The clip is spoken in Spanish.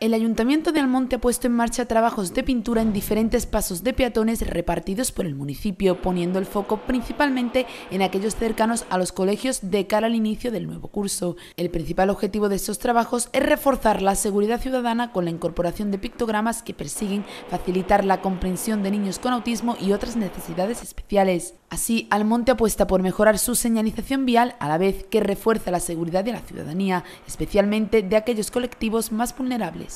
El Ayuntamiento de Almonte ha puesto en marcha trabajos de pintura en diferentes pasos de peatones repartidos por el municipio, poniendo el foco principalmente en aquellos cercanos a los colegios de cara al inicio del nuevo curso. El principal objetivo de estos trabajos es reforzar la seguridad ciudadana con la incorporación de pictogramas que persiguen facilitar la comprensión de niños con autismo y otras necesidades especiales. Así, Almonte apuesta por mejorar su señalización vial a la vez que refuerza la seguridad de la ciudadanía, especialmente de aquellos colectivos más vulnerables.